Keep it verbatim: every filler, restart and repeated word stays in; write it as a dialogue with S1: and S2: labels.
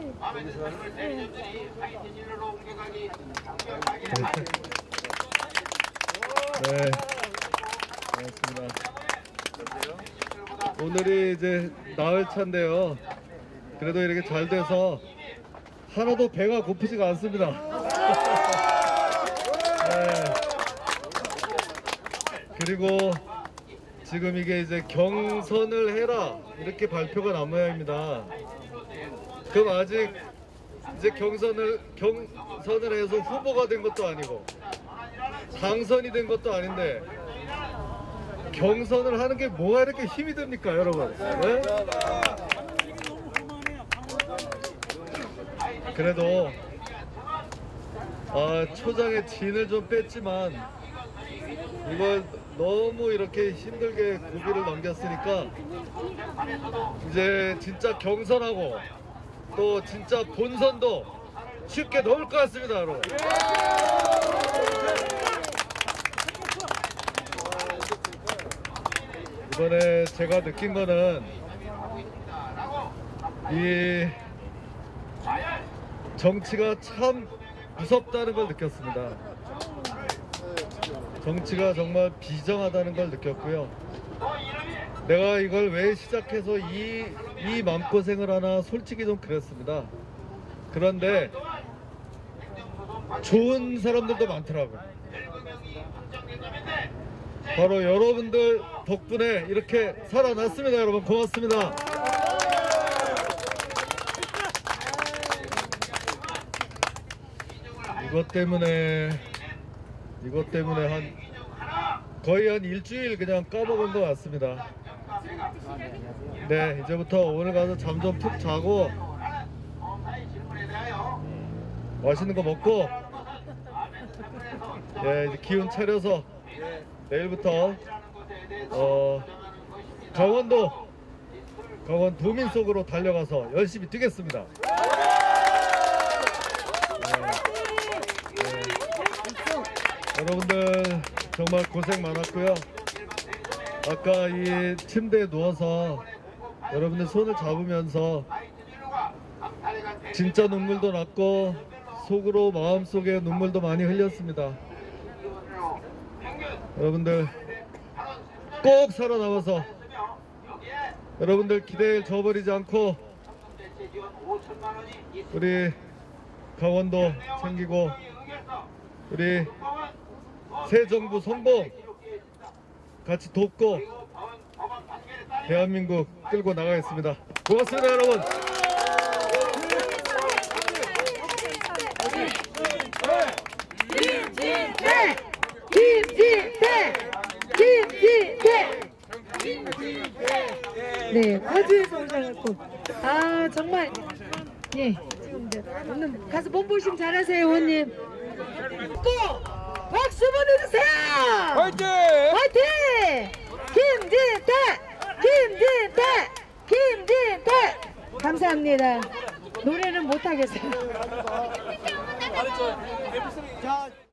S1: 네, 고맙습니다. 오늘이 이제 나흘차인데요. 그래도 이렇게 잘 돼서 하나도 배가 고프지가 않습니다. 네. 그리고 지금 이게 이제 경선을 해라 이렇게 발표가 난 모양입니다. 그럼 아직 이제 경선을 경선을 해서 후보가 된 것도 아니고 당선이 된 것도 아닌데 경선을 하는 게 뭐가 이렇게 힘이 듭니까, 여러분? 네? 그래도 아, 초장에 진을 좀 뺐지만 이걸 너무 이렇게 힘들게 고비를 넘겼으니까 이제 진짜 경선하고 또 진짜 본선도 쉽게 넘을 것 같습니다, 여러분. 이번에 제가 느낀 거는 이 정치가 참 무섭다는 걸 느꼈습니다. 정치가 정말 비정하다는 걸 느꼈고요. 내가 이걸 왜 시작해서 이, 이 마음고생을 하나 솔직히 좀 그랬습니다. 그런데 좋은 사람들도 많더라고요. 바로 여러분들 덕분에 이렇게 살아났습니다. 여러분 고맙습니다. 이것 때문에 이것 때문에 한 거의 한 일주일 그냥 까먹은 것 같습니다. 네, 이제부터 오늘 가서 잠 좀 푹 자고 맛있는 거 먹고 예, 이제 기운 차려서 내일부터 어, 강원도 강원 도민 속으로 달려가서 열심히 뛰겠습니다. 네, 네. 여러분들 정말 고생 많았고요. 아까 이 침대에 누워서 여러분들 손을 잡으면서 진짜 눈물도 났고 속으로 마음속에 눈물도 많이 흘렸습니다. 여러분들 꼭 살아남아서 여러분들 기대를 저버리지 않고 우리 강원도 챙기고 우리 새 정부 성공 같이 돕고 대한민국 끌고 나가겠습니다. 고맙습니다, 여러분.
S2: 김진태! 김진태! 김진태! 네, 파주에서 오셔갖고 아 정말 예 지금 오늘 가서 몸보심 잘하세요, 의원님. 꼭 박수 보내주세요.
S3: 화이팅!
S2: 화이팅! 김진태! 김진태! 김진태! 감사합니다. 노래는 못하겠어요.